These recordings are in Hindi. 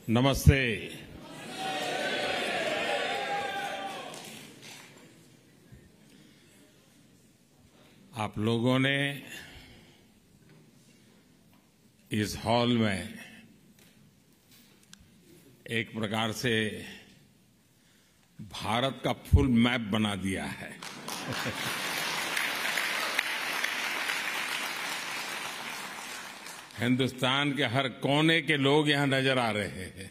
नमस्ते। आप लोगों ने इस हॉल में एक प्रकार से भारत का फुल मैप बना दिया है। हिंदुस्तान के हर कोने के लोग यहां नजर आ रहे हैं।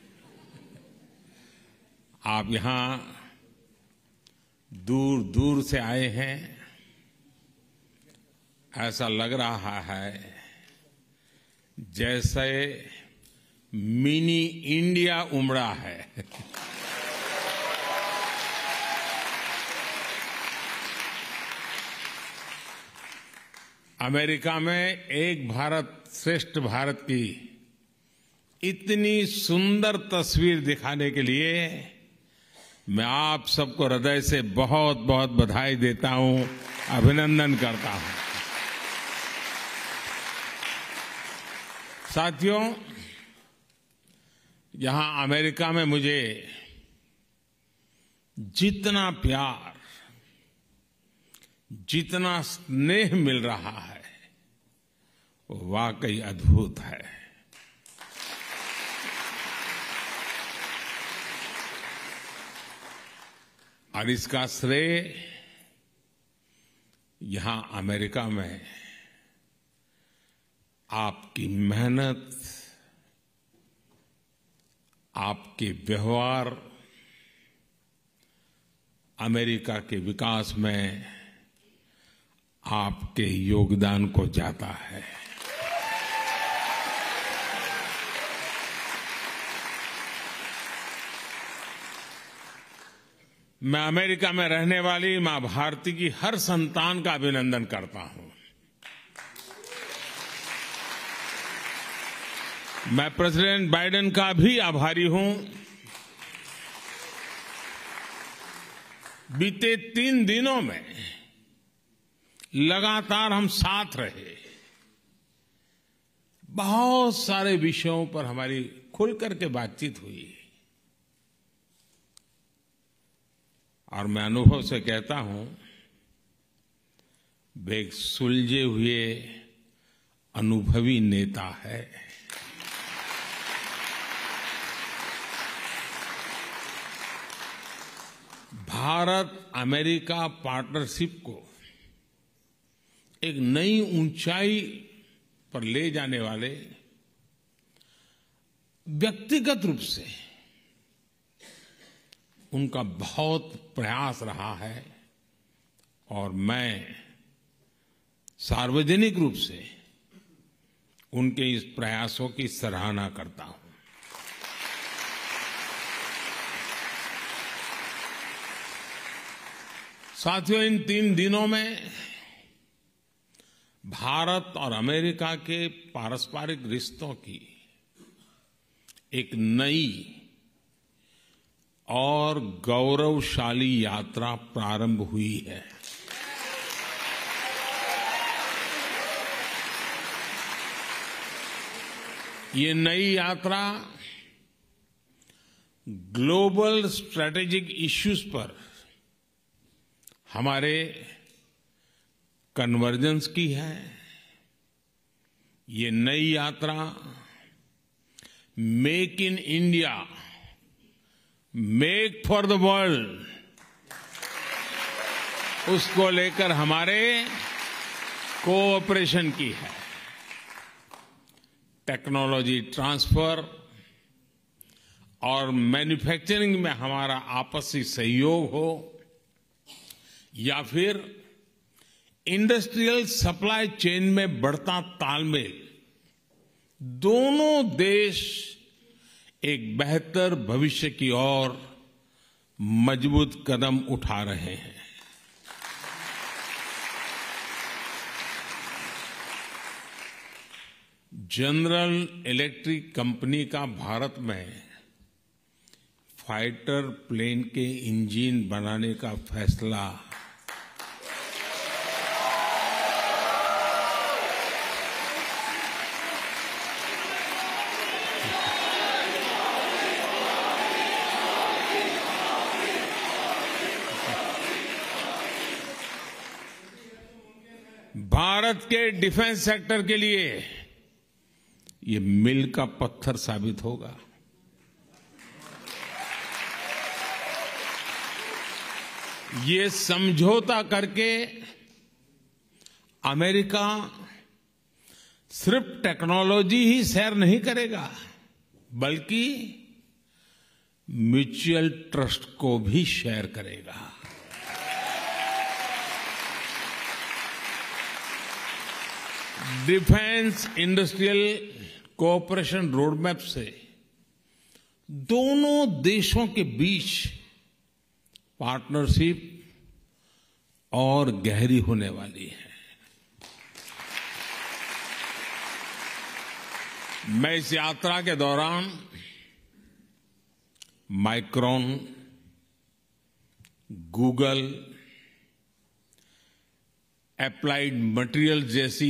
आप यहां दूर दूर से आए हैं। ऐसा लग रहा है जैसे मिनी इंडिया उमड़ा है। अमेरिका में एक भारत श्रेष्ठ भारत की इतनी सुंदर तस्वीर दिखाने के लिए मैं आप सबको हृदय से बहुत बहुत बधाई देता हूं, अभिनंदन करता हूं। साथियों, यहां अमेरिका में मुझे जितना प्यार, जितना स्नेह मिल रहा है वो वाकई अद्भुत है। और इसका श्रेय यहां अमेरिका में आपकी मेहनत, आपके व्यवहार, अमेरिका के विकास में आपके योगदान को जाता है। मैं अमेरिका में रहने वाली मां भारती की हर संतान का अभिनंदन करता हूं। मैं प्रेसिडेंट बाइडेन का भी आभारी हूं। बीते 3 दिनों में लगातार हम साथ रहे। बहुत सारे विषयों पर हमारी खुलकर के बातचीत हुई और मैं अनुभव से कहता हूं, वे एक सुलझे हुए अनुभवी नेता है। भारत अमेरिका पार्टनरशिप को एक नई ऊंचाई पर ले जाने वाले व्यक्तिगत रूप से उनका बहुत प्रयास रहा है और मैं सार्वजनिक रूप से उनके इस प्रयासों की सराहना करता हूं। साथियों, इन 3 दिनों में भारत और अमेरिका के पारस्परिक रिश्तों की एक नई और गौरवशाली यात्रा प्रारंभ हुई है। ये नई यात्रा ग्लोबल स्ट्रैटेजिक इश्यूज पर हमारे कन्वर्जेंस की है। ये नई यात्रा make in India, make for the world, उसको लेकर हमारे कोऑपरेशन की है। टेक्नोलॉजी ट्रांसफर और मैन्युफैक्चरिंग में हमारा आपसी सहयोग हो या फिर इंडस्ट्रियल सप्लाई चेन में बढ़ता तालमेल, दोनों देश एक बेहतर भविष्य की ओर मजबूत कदम उठा रहे हैं। जनरल इलेक्ट्रिक कंपनी का भारत में फाइटर प्लेन के इंजन बनाने का फैसला भारत के डिफेंस सेक्टर के लिए ये मील का पत्थर साबित होगा। ये समझौता करके अमेरिका सिर्फ टेक्नोलॉजी ही शेयर नहीं करेगा, बल्कि म्यूचुअल ट्रस्ट को भी शेयर करेगा। डिफेंस इंडस्ट्रियल कोऑपरेशन रोडमैप से दोनों देशों के बीच पार्टनरशिप और गहरी होने वाली है। मैं इस यात्रा के दौरान माइक्रॉन, गूगल, एप्लाइड मटेरियल जैसी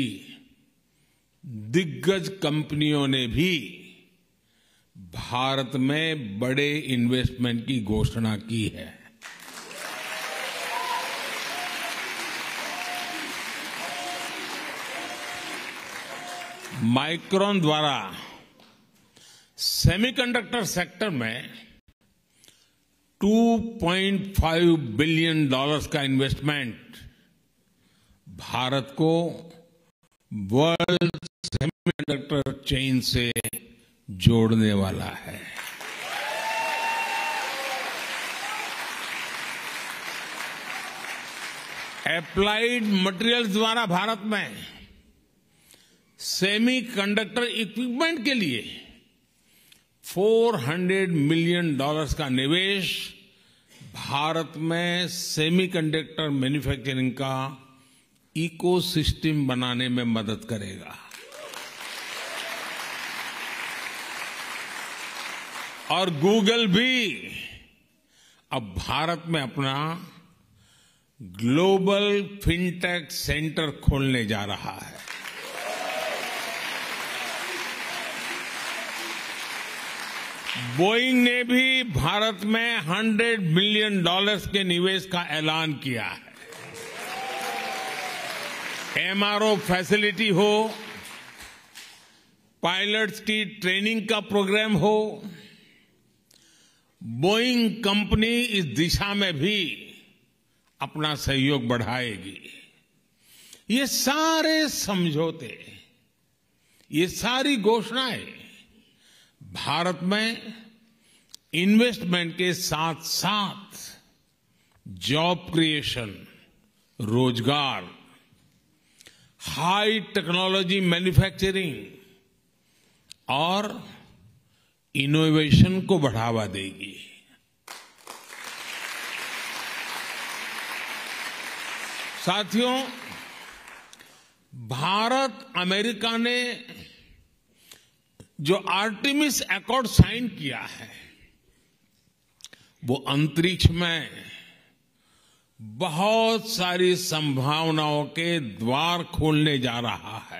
दिग्गज कंपनियों ने भी भारत में बड़े इन्वेस्टमेंट की घोषणा की है। माइक्रॉन द्वारा सेमीकंडक्टर सेक्टर में $2.5 बिलियन का इन्वेस्टमेंट भारत को वर्ल्ड सेमीकंडक्टर चेन से जोड़ने वाला है। एप्लाइड मटेरियल्स द्वारा भारत में सेमीकंडक्टर इक्विपमेंट के लिए $400 मिलियन का निवेश भारत में सेमीकंडक्टर मैन्युफैक्चरिंग का इकोसिस्टम बनाने में मदद करेगा। और गूगल भी अब भारत में अपना ग्लोबल फिनटेक सेंटर खोलने जा रहा है। बोइंग ने भी भारत में $100 मिलियन के निवेश का ऐलान किया है। एमआरओ फैसिलिटी हो, पायलट्स की ट्रेनिंग का प्रोग्राम हो, बोइंग कंपनी इस दिशा में भी अपना सहयोग बढ़ाएगी। ये सारे समझौते, ये सारी घोषणाएं भारत में इन्वेस्टमेंट के साथ साथ जॉब क्रिएशन, रोजगार, हाई टेक्नोलॉजी मैन्युफैक्चरिंग और इनोवेशन को बढ़ावा देगी। साथियों, भारत अमेरिका ने जो आर्टेमिस अकॉर्ड साइन किया है, वो अंतरिक्ष में बहुत सारी संभावनाओं के द्वार खोलने जा रहा है।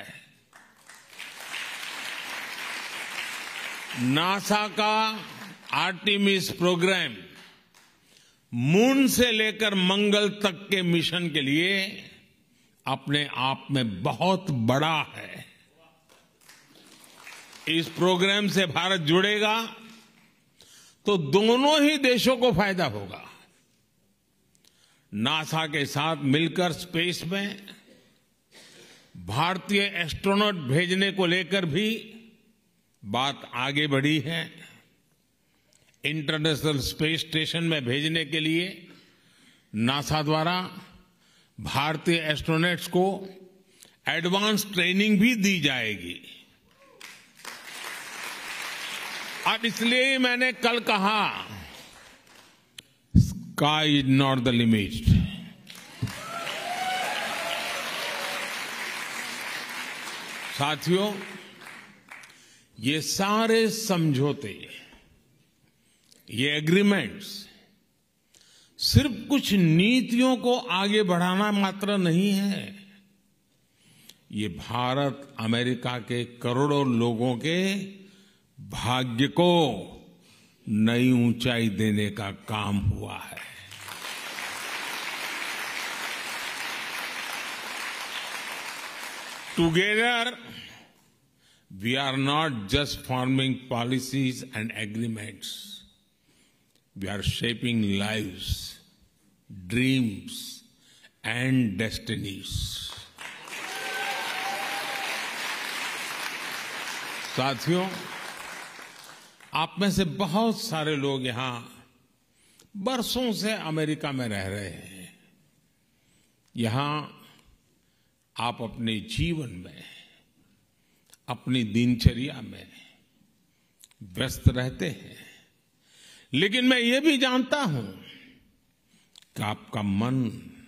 नासा का आर्टेमिस प्रोग्राम मून से लेकर मंगल तक के मिशन के लिए अपने आप में बहुत बड़ा है। इस प्रोग्राम से भारत जुड़ेगा तो दोनों ही देशों को फायदा होगा। नासा के साथ मिलकर स्पेस में भारतीय एस्ट्रोनॉट भेजने को लेकर भी बात आगे बढ़ी है। इंटरनेशनल स्पेस स्टेशन में भेजने के लिए नासा द्वारा भारतीय एस्ट्रोनॉट्स को एडवांस ट्रेनिंग भी दी जाएगी। अब इसलिए मैंने कल कहा, sky is not the limit. साथियों, ये सारे समझौते, ये एग्रीमेंट्स सिर्फ कुछ नीतियों को आगे बढ़ाना मात्र नहीं है। ये भारत अमेरिका के करोड़ों लोगों के भाग्य को नई ऊंचाई देने का काम हुआ है। Together, we are not just forming policies and agreements. We are shaping lives, dreams, and destinies. साथियों, आप में से बहुत सारे लोग यहाँ बरसों से अमेरिका में रह रहे हैं। यहाँ आप अपने जीवन में, अपनी दिनचर्या में व्यस्त रहते हैं, लेकिन मैं ये भी जानता हूं कि आपका मन,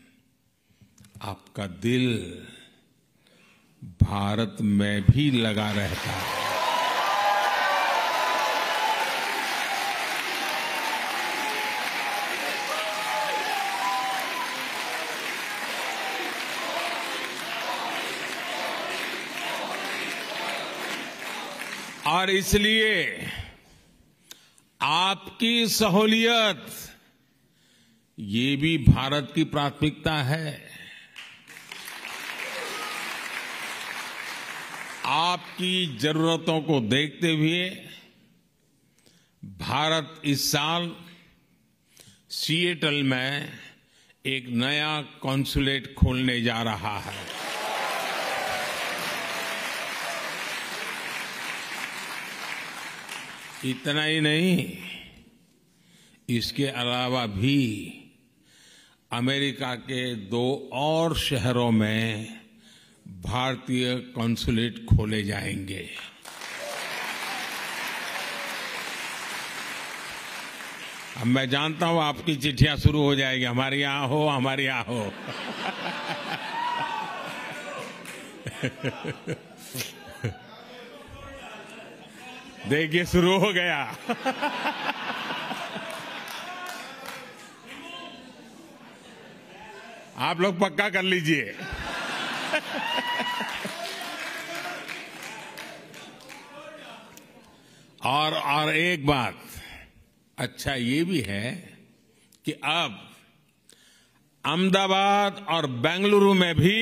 आपका दिल भारत में भी लगा रहता है। और इसलिए आपकी सहूलियत ये भी भारत की प्राथमिकता है। आपकी जरूरतों को देखते हुए भारत इस साल सिएटल में एक नया कॉन्सुलेट खोलने जा रहा है। इतना ही नहीं, इसके अलावा भी अमेरिका के 2 और शहरों में भारतीय कॉन्सुलेट खोले जाएंगे। अब मैं जानता हूं आपकी चिट्ठियां शुरू हो जाएगी, हमारे यहां हो, हमारे यहां हो। देखिए, शुरू हो गया। आप लोग पक्का कर लीजिए। और एक बात अच्छा ये भी है कि अब अहमदाबाद और बेंगलुरु में भी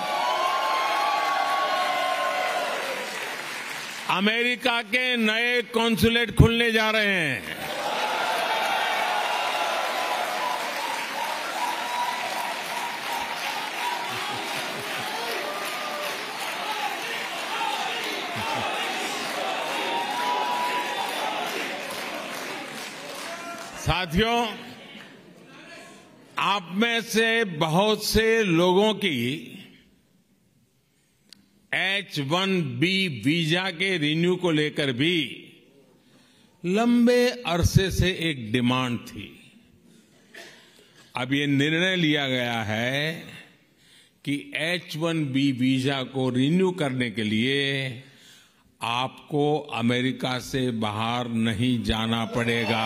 अमेरिका के नए कॉन्सुलेट खुलने जा रहे हैं। साथियों, आप में से बहुत से लोगों की H-1B वीजा के रिन्यू को लेकर भी लंबे अरसे से एक डिमांड थी। अब ये निर्णय लिया गया है कि H-1B वीजा को रिन्यू करने के लिए आपको अमेरिका से बाहर नहीं जाना पड़ेगा।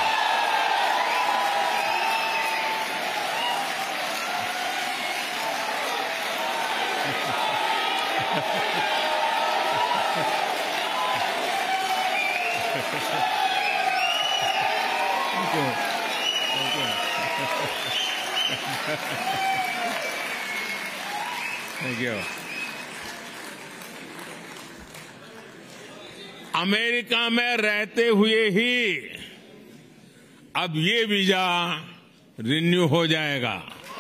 Thank you. अमेरिका में रहते हुए ही अब ये वीजा रिन्यू हो जाएगा।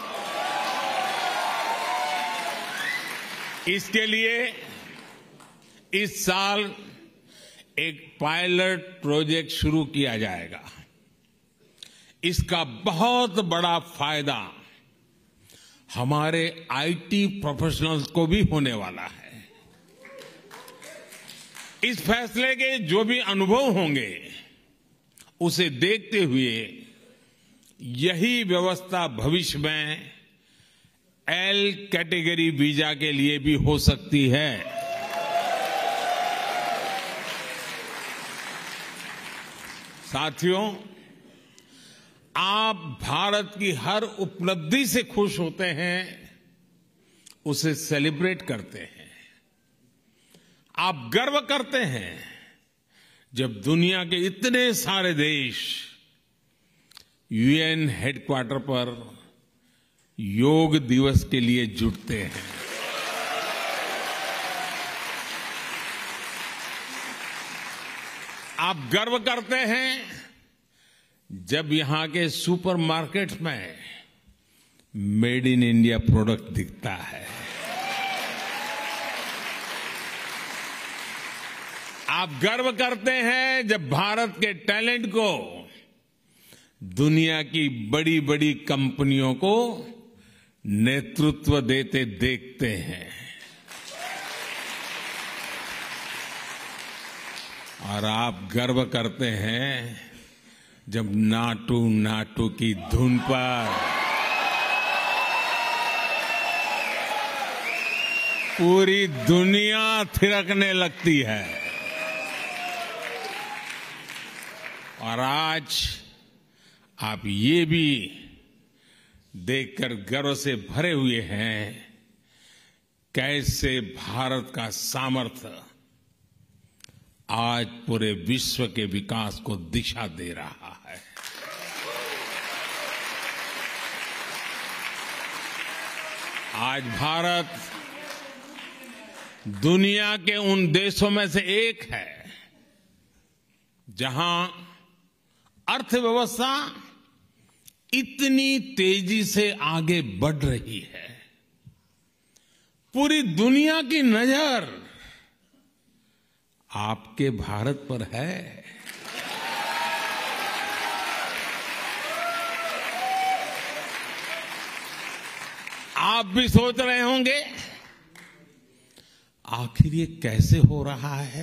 इसके लिए इस साल एक पायलट प्रोजेक्ट शुरू किया जाएगा। इसका बहुत बड़ा फायदा हमारे आईटी प्रोफेशनल्स को भी होने वाला है। इस फैसले के जो भी अनुभव होंगे उसे देखते हुए यही व्यवस्था भविष्य में एल कैटेगरी वीजा के लिए भी हो सकती है। साथियों, आप भारत की हर उपलब्धि से खुश होते हैं, उसे सेलिब्रेट करते हैं। आप गर्व करते हैं जब दुनिया के इतने सारे देश यूएन हेडक्वार्टर पर योग दिवस के लिए जुटते हैं। आप गर्व करते हैं जब यहां के सुपरमार्केट्स में मेड इन इंडिया प्रोडक्ट दिखता है। आप गर्व करते हैं जब भारत के टैलेंट को दुनिया की बड़ी बड़ी कंपनियों को नेतृत्व देते देखते हैं। और आप गर्व करते हैं जब नाटू नाटू की धुन पर पूरी दुनिया थिरकने लगती है। और आज आप ये भी देखकर गर्व से भरे हुए हैं कैसे भारत का सामर्थ्य आज पूरे विश्व के विकास को दिशा दे रहा है। आज भारत दुनिया के उन देशों में से एक है जहां अर्थव्यवस्था इतनी तेजी से आगे बढ़ रही है। पूरी दुनिया की नजर आपके भारत पर है। आप भी सोच रहे होंगे आखिर ये कैसे हो रहा है।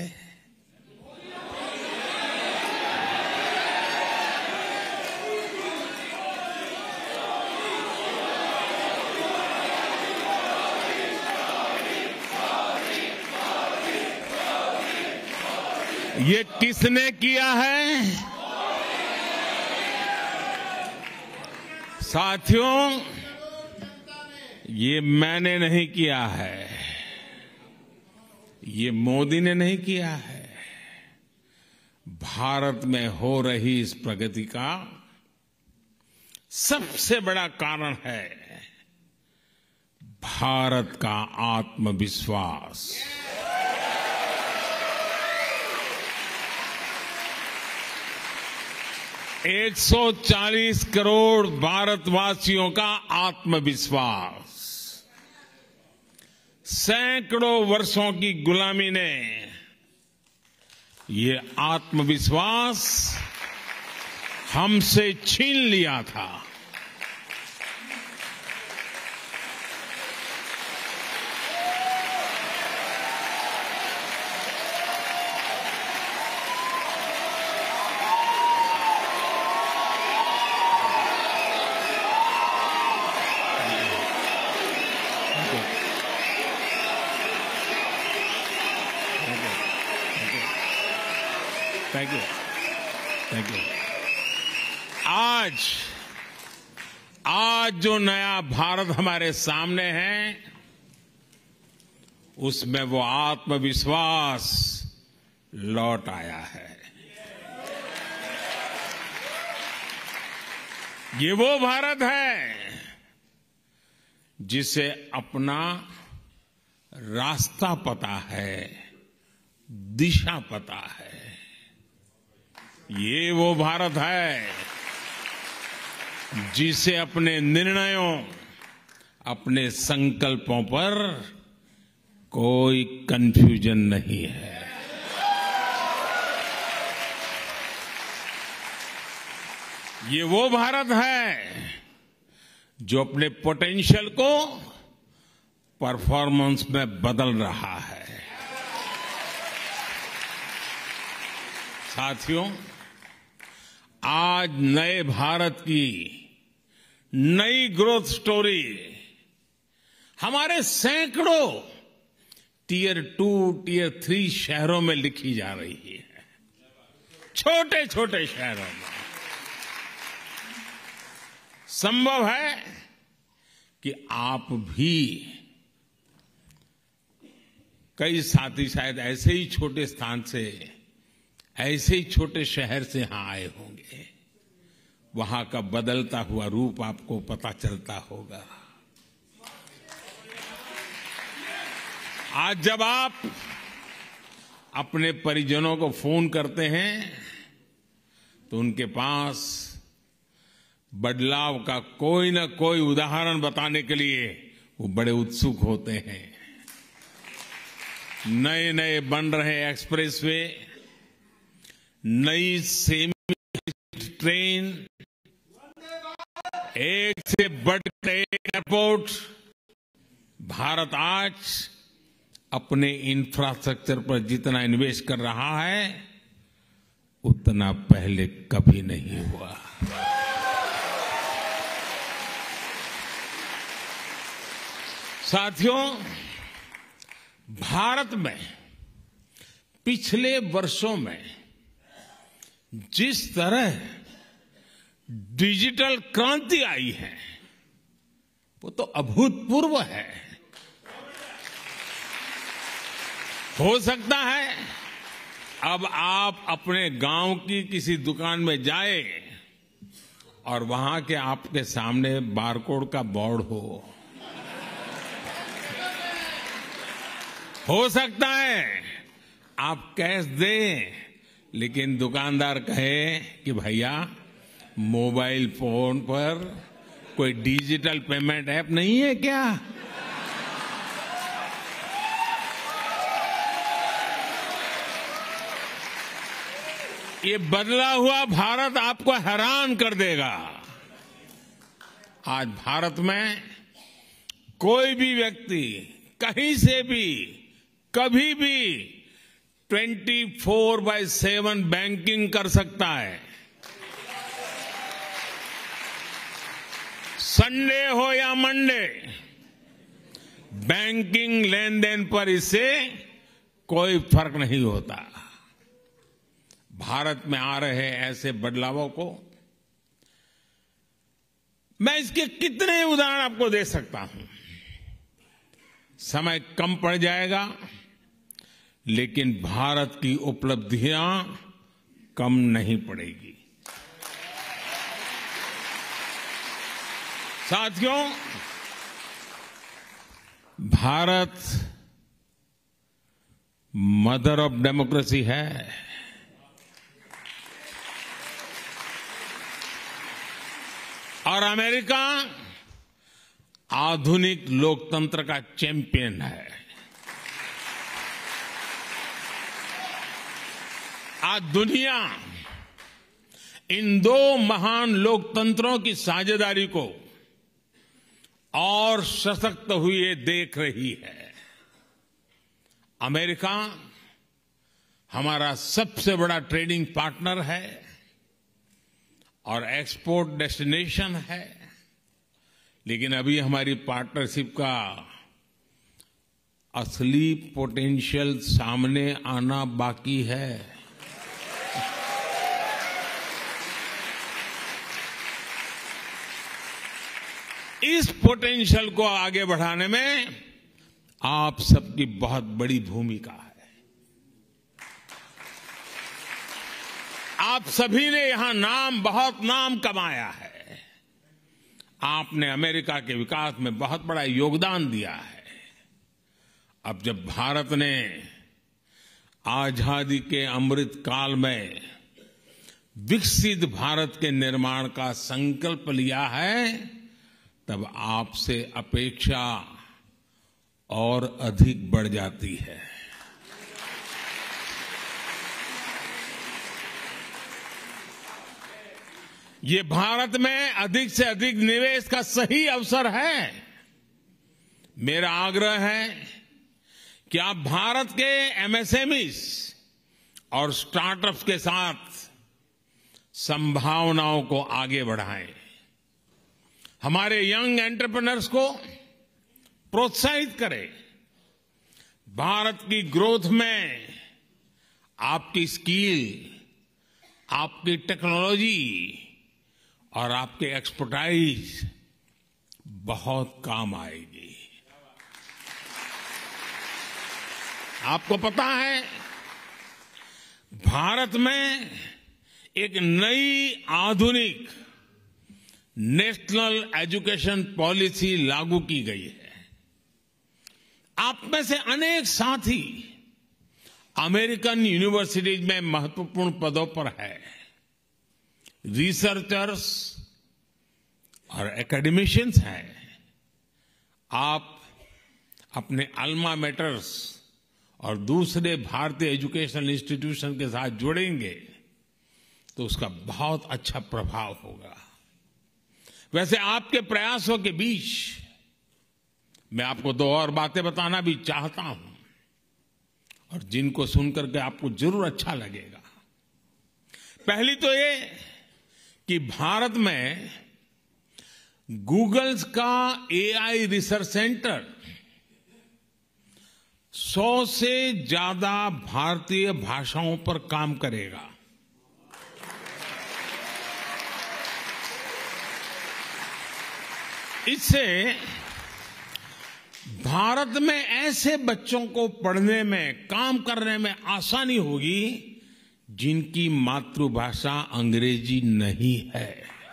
ये किसने किया है? साथियों, ये मैंने नहीं किया है, ये मोदी ने नहीं किया है। भारत में हो रही इस प्रगति का सबसे बड़ा कारण है भारत का आत्मविश्वास। एक 140 करोड़ भारतवासियों का आत्मविश्वास। सैकड़ों वर्षों की गुलामी ने ये आत्मविश्वास हमसे छीन लिया था। Thank you, thank you. आज जो नया भारत हमारे सामने है, उसमें वो आत्मविश्वास लौट आया है। ये वो भारत है जिसे अपना रास्ता पता है, दिशा पता है। ये वो भारत है जिसे अपने निर्णयों, अपने संकल्पों पर कोई कंफ्यूजन नहीं है। ये वो भारत है जो अपने पोटेंशियल को परफॉर्मेंस में बदल रहा है। साथियों, आज नए भारत की नई ग्रोथ स्टोरी हमारे सैकड़ों टियर 2, टियर 3 शहरों में लिखी जा रही है। छोटे छोटे शहरों में संभव है कि आप भी, कई साथी शायद ऐसे ही छोटे स्थान से, ऐसे ही छोटे शहर से यहां आए होंगे। वहां का बदलता हुआ रूप आपको पता चलता होगा। आज जब आप अपने परिजनों को फोन करते हैं तो उनके पास बदलाव का कोई न कोई उदाहरण बताने के लिए वो बड़े उत्सुक होते हैं। नए नए बन रहे एक्सप्रेसवे, नई सेमी ट्रेन, एक से बढ़कर एक एयरपोर्ट, भारत आज अपने इंफ्रास्ट्रक्चर पर जितना इन्वेस्ट कर रहा है उतना पहले कभी नहीं हुआ। साथियों, भारत में पिछले वर्षों में जिस तरह डिजिटल क्रांति आई है वो तो अभूतपूर्व है। हो सकता है अब आप अपने गांव की किसी दुकान में जाए और वहां के आपके सामने बारकोड का बोर्ड हो सकता है आप कैश दें, लेकिन दुकानदार कहे कि भैया मोबाइल फोन पर कोई डिजिटल पेमेंट ऐप नहीं है क्या? ये बदला हुआ भारत आपको हैरान कर देगा। आज भारत में कोई भी व्यक्ति कहीं से भी कभी भी 24/7 बैंकिंग कर सकता है। संडे हो या मंडे, बैंकिंग लेन देन पर इससे कोई फर्क नहीं होता। भारत में आ रहे ऐसे बदलावों को मैं इसके कितने उदाहरण आपको दे सकता हूं। समय कम पड़ जाएगा, लेकिन भारत की उपलब्धियां कम नहीं पड़ेगी। साथियों, भारत मदर ऑफ डेमोक्रेसी है। और अमेरिका आधुनिक लोकतंत्र का चैंपियन है। आज दुनिया इन दो महान लोकतंत्रों की साझेदारी को और सशक्त हुए देख रही है। अमेरिका हमारा सबसे बड़ा ट्रेडिंग पार्टनर है और एक्सपोर्ट डेस्टिनेशन है, लेकिन अभी हमारी पार्टनरशिप का असली पोटेंशियल सामने आना बाकी है। इस पोटेंशियल को आगे बढ़ाने में आप सबकी बहुत बड़ी भूमिका है। आप सभी ने यहां बहुत नाम कमाया है। आपने अमेरिका के विकास में बहुत बड़ा योगदान दिया है। अब जब भारत ने आजादी के अमृत काल में विकसित भारत के निर्माण का संकल्प लिया है, तब आपसे अपेक्षा और अधिक बढ़ जाती है। ये भारत में अधिक से अधिक निवेश का सही अवसर है। मेरा आग्रह है कि आप भारत के एमएसएमईज और स्टार्टअप्स के साथ संभावनाओं को आगे बढ़ाएं। हमारे यंग एंटरप्रेन्योर्स को प्रोत्साहित करें। भारत की ग्रोथ में आपकी स्किल, आपकी टेक्नोलॉजी और आपके एक्सपर्टाइज बहुत काम आएगी। आपको पता है, भारत में एक नई आधुनिक नेशनल एजुकेशन पॉलिसी लागू की गई है। आप में से अनेक साथी अमेरिकन यूनिवर्सिटीज में महत्वपूर्ण पदों पर है, रिसर्चर्स और एकेडमिशियंस हैं। आप अपने अल्मा मैटर्स और दूसरे भारतीय एजुकेशनल इंस्टीट्यूशन के साथ जुड़ेंगे तो उसका बहुत अच्छा प्रभाव होगा। वैसे आपके प्रयासों के बीच मैं आपको दो और बातें बताना भी चाहता हूं और जिनको सुनकर के आपको जरूर अच्छा लगेगा। पहली तो ये कि भारत में गूगल्स का एआई रिसर्च सेंटर 100 से ज्यादा भारतीय भाषाओं पर काम करेगा। इससे भारत में ऐसे बच्चों को पढ़ने में, काम करने में आसानी होगी जिनकी मातृभाषा अंग्रेजी नहीं है।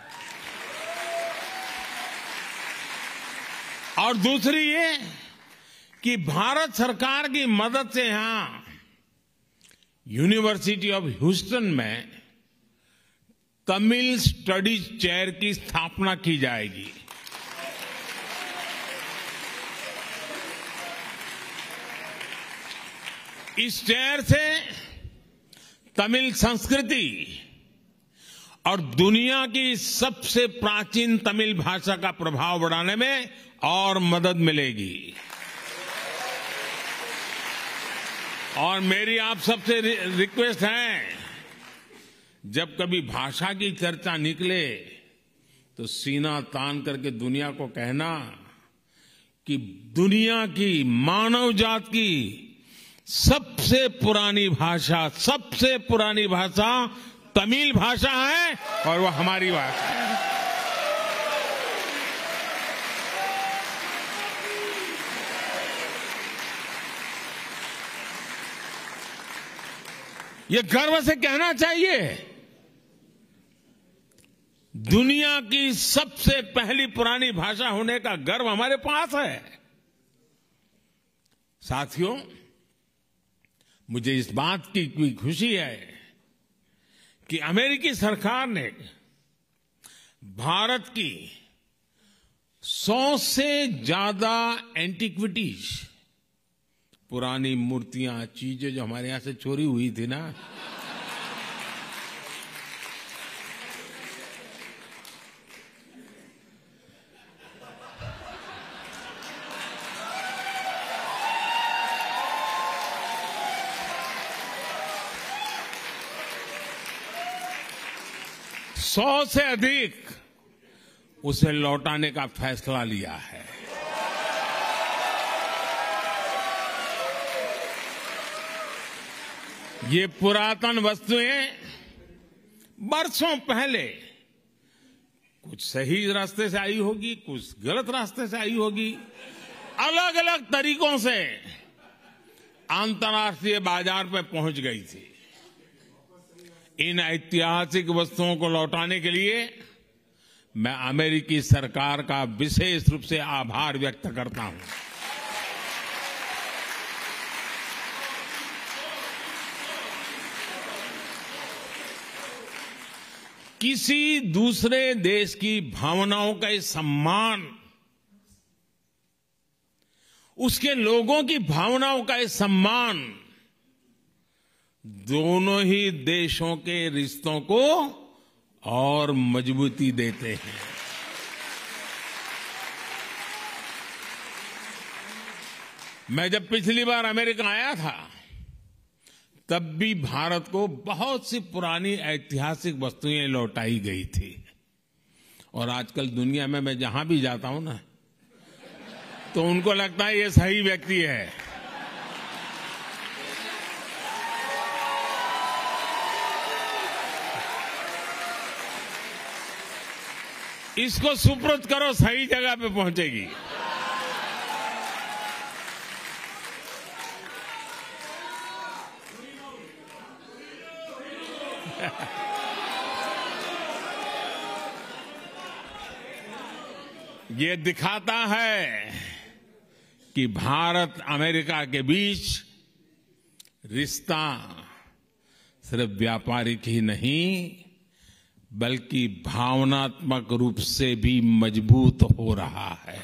और दूसरी ये कि भारत सरकार की मदद से यहां यूनिवर्सिटी ऑफ ह्यूस्टन में तमिल स्टडीज चेयर की स्थापना की जाएगी। इस चेयर से तमिल संस्कृति और दुनिया की सबसे प्राचीन तमिल भाषा का प्रभाव बढ़ाने में और मदद मिलेगी। और मेरी आप सबसे रिक्वेस्ट है, जब कभी भाषा की चर्चा निकले तो सीना तान करके दुनिया को कहना कि दुनिया की, मानव जात की सबसे पुरानी भाषा तमिल भाषा है और वो हमारी भाषा है। ये गर्व से कहना चाहिए, दुनिया की सबसे पहली पुरानी भाषा होने का गर्व हमारे पास है। साथियों, मुझे इस बात की कोई खुशी है कि अमेरिकी सरकार ने भारत की 100 से ज्यादा एंटिक्विटीज, पुरानी मूर्तियां, चीजें जो हमारे यहां से चोरी हुई थी ना, सौ से अधिक उसे लौटाने का फैसला लिया है। ये पुरातन वस्तुएं बरसों पहले कुछ सही रास्ते से आई होगी, कुछ गलत रास्ते से आई होगी, अलग अलग तरीकों से अंतर्राष्ट्रीय बाजार पे पहुंच गई थी। इन ऐतिहासिक वस्तुओं को लौटाने के लिए मैं अमेरिकी सरकार का विशेष रूप से आभार व्यक्त करता हूं। किसी दूसरे देश की भावनाओं का सम्मान, उसके लोगों की भावनाओं का सम्मान दोनों ही देशों के रिश्तों को और मजबूती देते हैं। मैं जब पिछली बार अमेरिका आया था तब भी भारत को बहुत सी पुरानी ऐतिहासिक वस्तुएं लौटाई गई थी। और आजकल दुनिया में मैं जहां भी जाता हूं ना, तो उनको लगता है ये सही व्यक्ति है। इसको सुपुर्द करो, सही जगह पे पहुंचेगी। ये दिखाता है कि भारत अमेरिका के बीच रिश्ता सिर्फ व्यापारिक ही नहीं बल्कि भावनात्मक रूप से भी मजबूत हो रहा है।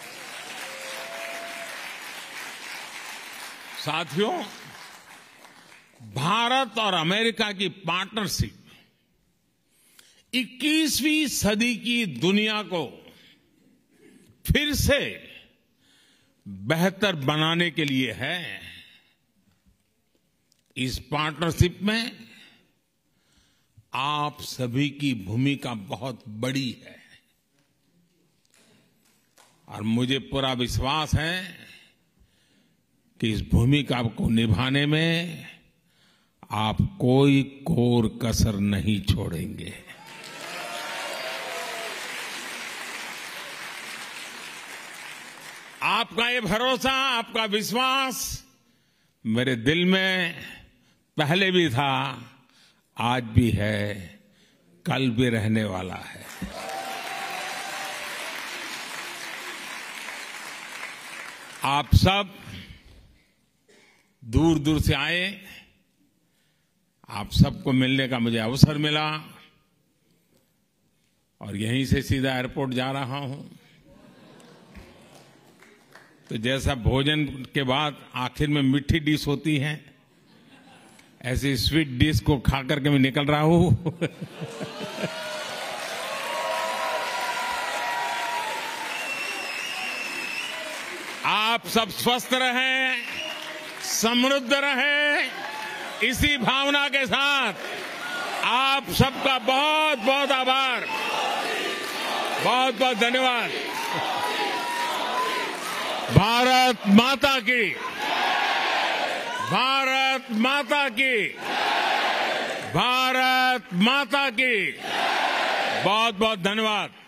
साथियों, भारत और अमेरिका की पार्टनरशिप 21वीं सदी की दुनिया को फिर से बेहतर बनाने के लिए है। इस पार्टनरशिप में आप सभी की भूमिका बहुत बड़ी है और मुझे पूरा विश्वास है कि इस भूमिका को निभाने में आप कोई कोर कसर नहीं छोड़ेंगे। आपका ये भरोसा, आपका विश्वास मेरे दिल में पहले भी था, आज भी है, कल भी रहने वाला है। आप सब दूर दूर से आए, आप सबको मिलने का मुझे अवसर मिला और यहीं से सीधा एयरपोर्ट जा रहा हूं। तो जैसा भोजन के बाद आखिर में मीठी डिश होती है, ऐसी स्वीट डिश को खा करके मैं निकल रहा हूं। आप सब स्वस्थ रहें, समृद्ध रहें, इसी भावना के साथ आप सबका बहुत बहुत आभार, बहुत बहुत धन्यवाद। भारत माता की, भारत माता की, भारत माता की, बहुत बहुत धन्यवाद।